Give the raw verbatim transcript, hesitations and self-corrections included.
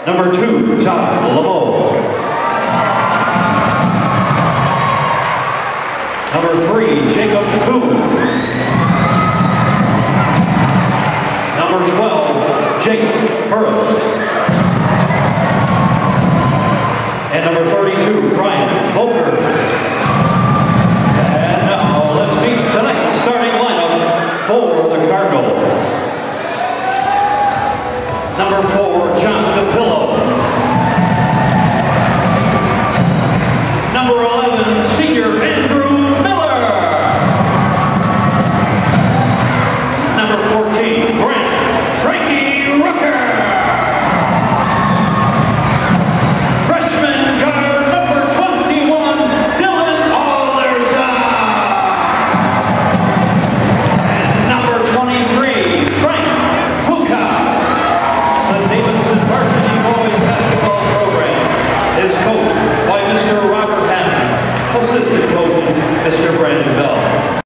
Number two, Todd Lamo. Number three, Jacob Kuhn. Number twelve, Jake Burris. And number thirty-two, Brian Volker. And now let's meet tonight's starting lineup for the Cardinals. Number four, John DePillo. Number eleven, senior Andrew Miller. Number fourteen, Grant Frankie Rucker. Freshman guard number twenty-one, Dylan Alderza. And number twenty-three, Frank Fuka. The Davison Varsity boys basketball program is coached by Mister Robert Hannon, assistant coach Mister Brandon Bell.